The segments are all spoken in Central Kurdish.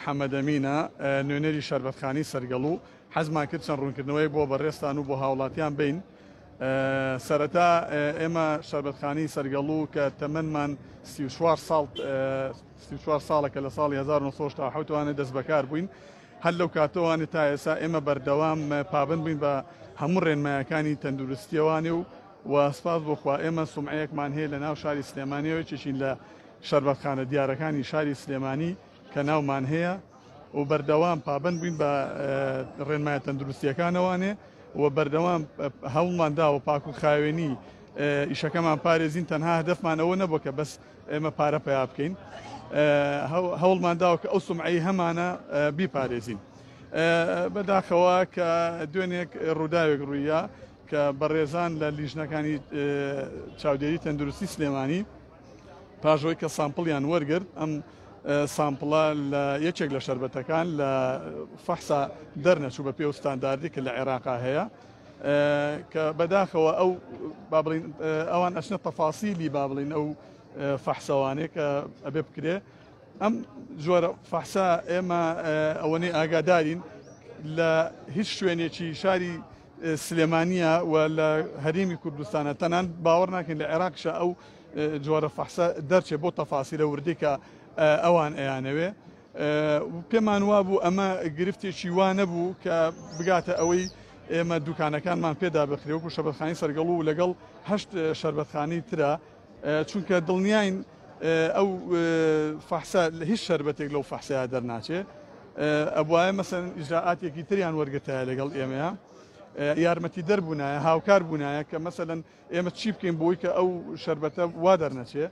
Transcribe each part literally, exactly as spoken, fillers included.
حەمەدەمینە نوێنەری شەربەتخانی سەرگەڵوو حەزمان کرد چەند ڕوونکردنەوەی بۆ بەڕێستان و بۆ هاوڵاتیان بین. سەرەتا ئێمە شەربەتخانی سەرگەڵوو کە تەمەنمان سی و چوار ساڵەکە لە ساڵی هەزار و نۆ سەد و هەشتا و حەوت وانە دەست بەکار بووین. هەر لەو کاتەوانە تا ئێستا ئێمە بەردەوام پابند بووین بە هەموو ڕێنمایەکانی تەندروستیەوانی و و سپاس بۆخوا ئێمە سومعەیەکمان هەیە لە ناو شاری سلێمانیەوە چێشین لە شەربەتخانە دیارەکانی شاری سلێمانی کە ناومان هەیە و بەردەوام پابند بووین بە ڕێنمایە تەندروستیەکانەوانێ و بەردەوام هەوڵمان داوە پاک و خاوێنی ئیشەکەمان پارێزین تەنها هەدەفمان ئەوە نەبووە کە بەس ئێمە پارە پیا بکەین هەوڵمان داوە کە ئەو سومعەی هەمانە بیپارێزین. بەداخەوە کە دوێنێک ڕووداوێک ڕوویە کە بەڕێزان لە لیژنەکانی چاودێری تەندروستی سلێمانی پاژەوەی کە سامپڵیان وەرگرت ئەم سامپڵە لە یەکێک لە شەربەتەکان لە فەحسا دەرنەچوو بە پێ و ستانداردی کە لە عێراقا هەیە کە بەداخەوە ئەو بابڵین ئەوان ئەچنە تەفاسیلی بابڵین ئەو فەحسەوانەیە کە ئەبێ بکرێ. ئەم جۆرە فەحسا ئێمە ئەوەنەی ئاگادارین لە هیچ شوێنێکی شاری سلێمانیە و لە هەرێمی کوردستانە تەنان باوەڕ ناکەین لە عێراقشە ئەو جۆرە فەحسە دەرچێت بۆ تەفاسیلە وردی کە ئەوان ئەیانەوێ. پێمان وابوو ئەمە گرفتێکی وانە بوو کە بگاتە ئەوەی ئێمە دوکانەکانمان پێدا بخرێ وەکو شەربەتخانی سەرگەڵوو و لەگەڵ هەشت شەربەتخانەی ترە چونکە دڵنیاین ئەو فەحسە هیچ شەربەتێک لەو فەحسەیە دەرناچێ. ئەبوایە مەسەن ئیجراعاتێکی تریان وەرگتایە لەگەڵ ئێمەیە یارمەتی دەربوونایە هاوکار بوونایە کە مەسەلەن ئێمە چی بکەین بۆی کە ئەو شەربەتە وا دەرنەچێ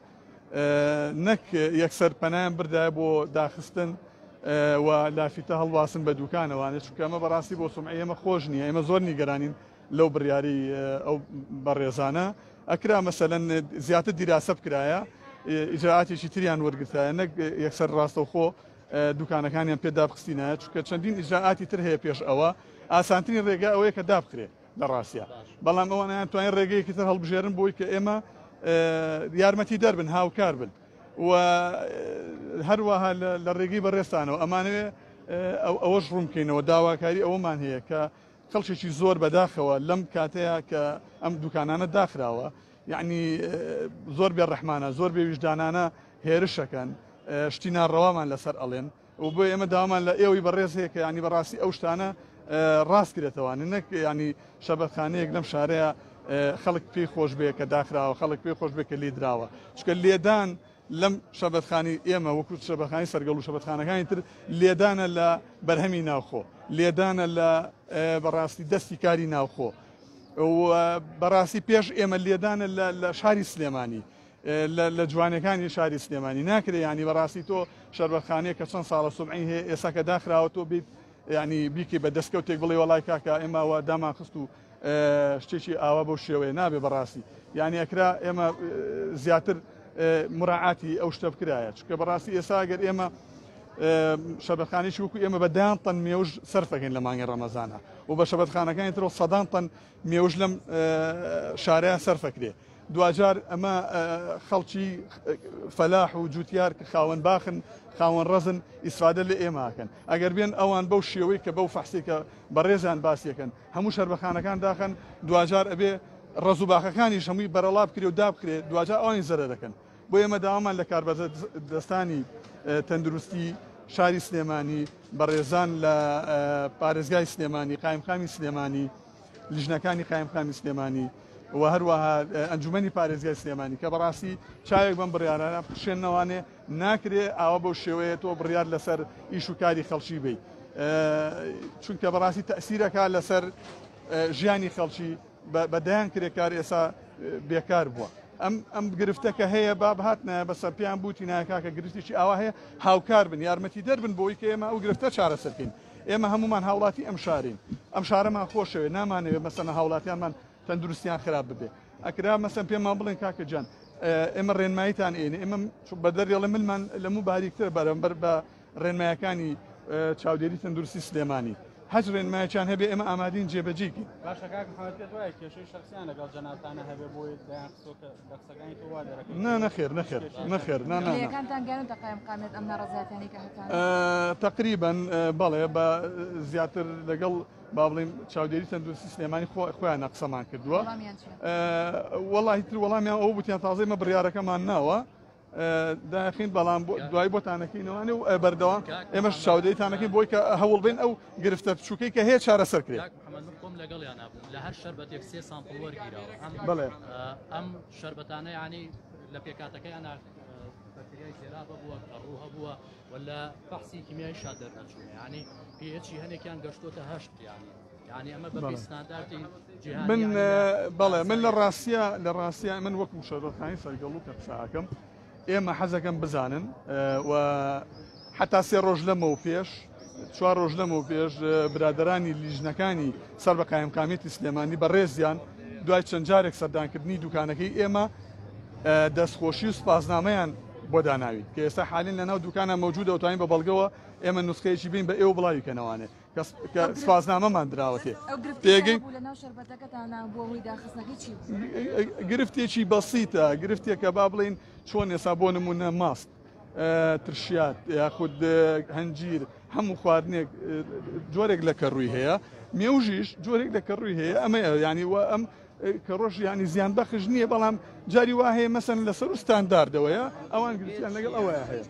نەک یەکسەر پەنایان بردایە بۆ داخستن و لافیتە هەڵواسن بە دوکانەوانە چونکە ئەمە بەڕاستی بۆ سومعەی ئێمە خۆش نییە. ئێمە زۆر نیگەرانین لەو بڕیاری ئەو بەڕێزانە ئەکرا مەسەلەن زیاتر دیراسە بکرایە ئیجراعاتێکی تریان وەرگتایە نەک یەکسەر ڕاستەوخۆ دوکانەکانیان پێدا بخستینایە چونکە چەندین ئیجراعاتی تر هەیە پێش ئەوە ئاسانترین ڕێگا ئەوەیە کە دابکرێ لە ڕاستیە بەڵام ئەوانیان توانین ڕێگەیەکی تر هەڵبژێرن بۆی کە ئێمە یارمەتی دەربن هاوکار بن و هەروەها لە ڕێگەی بەڕێستانەوە ئەمانەوێ ئەوەش ڕوونکەینەوە داواکاری ئەوەمان هەیە کە خەڵکێکی زۆر بەداخەوە لەم کاتەیە کە ئەم دوکانانە داخراوە یعنی زۆر بێڕەحمانە زۆر بێویژدانانە هێرشەکەن شتی ناڕەوامان لەسەر ئەڵێن و بۆ ئێمە داوامان لە ئێوەی بەڕێز هەیە کە ینی بەڕاستی ئەو شتانە ڕاست کرێتەوەوانە نەک ینی شەبەتخانەیەک لەم شارەیە خەڵک پێی خۆش بێ کە داخراوە خەڵک پێی خۆش بێ کە لیدراوە چکە لێدان لەم شەبەتخانی ئێمە وەکو شەبەتخانی سەرگەڵ و شەبەتخانەکانی تر لێدانە لە بەرهەمی ناوخۆ لێدانە لە بەڕاستی دەستی کاری ناوخۆ و بەڕاستی پێش ئێمە لێدانە لە شاری سلێمانی لە جوانەکانی شاری سلێمانی ناکرێ ینی بەڕاستی تۆ شەربەتخانەیە کە چەند ساڵە سومعی هەیە ئێستا کە داخراوە تۆ بیت ینی بیکەی بە دەستکەوتێک بڵێ وەڵای کاکە ئێمەوە دامان خست و شتێکی ئاوا بەو شێوەیە نابێ بەڕاستی یعنی ئەکرا ئێمە زیاتر مراعاتی ئەو شتە بکرایە چکە بەڕاستی ئێستا گەر ئێمە شەربەتخانەیەکی وەکو ئێمە بەدان تەن مێوژ سەرفەکەین لە مانگی ڕەمەزانە و بە شەربەتخانەکانی ترەوە سەدان تەن مێوژ لەم شارەیە سەرفەکرێ. دوجار ئەمە خەڵکی فەلاح و جوتیار کە خاوەن باخن خاوەن ڕەزن ئیسفادە لە ئێماکەن ئەگەر بێن ئەوان بەو شێوەی کە بەو فەحسێکە بەڕێزیان باسیەکەن هەموو شەربەخانەکان داخن دوجار ئەبێ ڕەز و باخەکانیش هەمووی بەرەڵا بکرێ و دابکرێت دوجار ئەوانی زەرە دەکەن. بۆ ئێمە داوامان لە کاربەدەستانی تەندروستی شاری سلێمانی بەڕێزان لە پارێزگای سلێمانی قایمقامی سلێمانی لیژنەکانی قایمقامی سلێمانی و هەروەها ئەنجومەنی پارێزگای سلێمانی کە بەڕاستی چاوێک بەم بڕیارانە بخشێنەوانێ ناکرێ ئاوا بەو شێوەیە تۆ بڕیار لەسەر ئیش و کاری خەڵکی بی چونکە بەڕاستی تەسیرەکە لەسەر ژیانی خەڵکی بەدایان کرێ کار ئێستا بێکار بووە. ئەم ئەم گرفتەکە هەیە با بهاتنایە بەسەر پێیان بوتی نایکا کە گرفتێکی ئاوا هەیە هاوکار بن یارمەتی دەربن بۆی کە ئێمە ئەو گرفتە چارەسەرکەین. ئێمە هەمومان هاوڵاتی ئەم شارین ئەم شارەمان خۆشەوێ نامانەوێت مەسەنە هاوڵاتیانمان تەندروستیان خراپ ببێ ئەکرا مەسەن پێمان بڵێن کاکە جان ئێمە ڕێنماییتان ئێنێ ئێمە بە دەریاڵە ملمان لەموو باریکتر بەرەمبەر بە ڕێنمایەکانی چاودێری تەندروستی سلێمانی هەج ڕێنمایەکیان هەبێ ئێمە ئامادەین جێبەجێکین. باشە کاک محەممەد پێت وایە کێشەی شخصیان لەگەڵ جەنابانە هەبێ بۆی دایان قسۆکە دەقسەکانی تۆ وا دەرەکەی؟ نا نەخێر نەخێر نەخێر نا نا کامتان گەرم تەقایم قامێت ئەم ناڕەزایەتانی کە هەتان تقریبا بەڵێ بە زیاتر لەگەڵ با بڵێم چاودێری تەندروستی سلێمانی خۆیان قسەمان کردووە. وەڵاهی تر وەڵامیان ئەو بوتیان تازەی مە بڕیارەکەمان ناوە داخین بەڵام دوای بۆتانەکەینەوەنی و بەردەوام ئێمەش چاودێریتانەکەین بۆی کە هەوڵ بین ئەو گرفتە بچووکەی کە هەیە چارەسەر کرێت. قۆم لەگەڵیان نابوو لە هەر شەربەتێک سێ سامپڵ وەرگیراوە بەڵێ ئەم شەربەتانە یعنی لە پێکاتەکەیان بەکتریای تێرابە بووە ڕوو هەبووە ولا بەحسی کیمیای شاد دەرنەچوونە ینی پێچی هەنێکیان گەشتۆتە هەشت ینی ینی ئەمە بە ستانداردی من بەڵێ من لە ڕاستیە لە ڕاستیە من وەکو شەربەتخانەی سەرگەڵوو کە قساکەم ئێمە حەزەکەم بزانن و حتا سێ ڕۆژ لەمەوە پێش چوار ڕۆژ لەمەوە پێش برادرانی لیژنەکانی سەر بە قایمقامێتی سلێمانی بە ڕێزیان دوای چەند جارێک سەردانکردنی دوکانەکەی ئێمە دەستخۆشی و سپاسنامەیان بۆ داناویت کە ئێستا حالین لەناو دوکانە مەوجودە ئەوتوانین بە بەڵگەوە ئێمە نوسخەیەکی بین بە ئێوە بڵاویکەنەوانێ کە سپاسنامەمان دراوەتێ پێگەی گرفتێکی بەسیتە گرفتێکە با بڵین چۆن ئێستا بۆ نمونە ماست ترشیات یاخود هەنجیر هەموو خواردنێک جۆرێک لە کەڕووی هەیە مێوژیش جۆرێک لە کەڕووی هەیە ئەمە ینی وە ئەم کە ڕۆژ ینی زیان بەخش نییە بەڵام جاری وا هەیە مەسەن لەسەر و ستانداردەوەیە ئەوان گرفتیان لەگەڵ ئەوەیە هەیە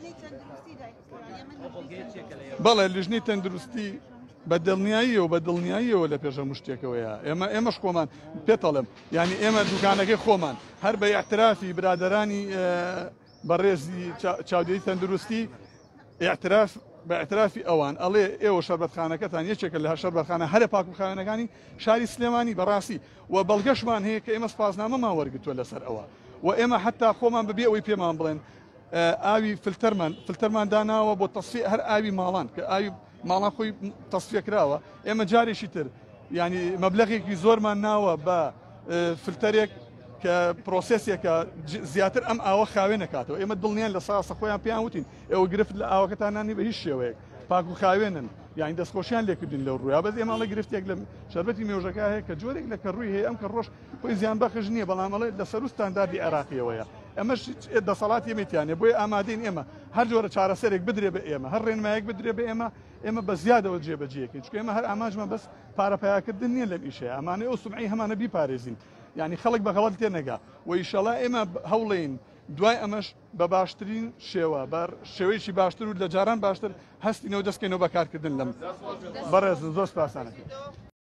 بەڵێ لیژنەی تەندروستی بە دڵنیاییەوە بە دڵنیاییەوە لە پێشە مشتێکەوەیە ئێمە ئێمەش خۆمان پێتەڵم ینی ئێمە دوکانەکەی خۆمان هەر بە اعترافی برادرانی بەڕێزی چاودێری تەندروستی اعتراف بە اعترافی ئەوان ئەڵێ ئێوە شەربەتخانەکەتان یەکێکە لە هەر شەربەتخانە هەرە پاک و خاوێنەکانی شاری سلێمانی بەڕاستی و بەڵگەشمان هەیە کە ئێمە سپاسنامەمان وەرگتووە لەسەر ئەوە و ئێمە حتا خۆمان بەبێ ئەوەی پێمان بڵێن ئاوی فلتەرمان فلتەرمان داناوە بۆ تەسفیە هەر ئاوی ماڵان کە ئاوی ماڵان خۆی تەسفیە کراوە ئێمە جارێکی تر ینی مەبلەغێکی زۆرمان ناوە بە فلتەرێک کە پرۆسسێکە زیاتر ئەم ئاوە خاوێ نکاتەوە ئێمە دڵنیان لە ساسە خۆیان پێیان وتین ئێوە گرفت لە ئاوەکەتانانی بە هیچ شێوەیە پاک و خاوێنن یانی دەستخۆشیان لێکردین لەو ڕوویا بەس ئێمەڵە گرفتێک لە شەربەتی مێوژەکە هەیە کە جۆرێک لە کەڕووی هەیە ئەم کە ڕۆژ خۆی زیان بەخش نییە بەڵامەڵێ لەسەر و ستانداردی عێراقیەوەیە ئەمەش دەسەڵات ئێمەتیانێ بۆی ئامادەین ئێمە هەر جۆرە چارەسەرێک بدرێ بە ئێمە هەر ڕێنمایەک بدرێ بە ئێمە ئێمە بە زیادەوە جێبەجێکین چکە ئێمە هەر ئاماژمە بەس پارەپیاکردن نییە لەم ئیشەیە ئەمانەی ئەو سومعی هەمانە بیپارێزین یعنی خەڵک بە غەڵەت تێنەگا و ئیشەڵا ئێمە هەوڵین دوای ئەمەش بە باشترین شێوە بەر شێوەیەکی باشتر و لە جاران باشتر هەستینەوە دەستکەینەوە بەکارکردن لەم بەڕێز زۆر سپاسانەکەی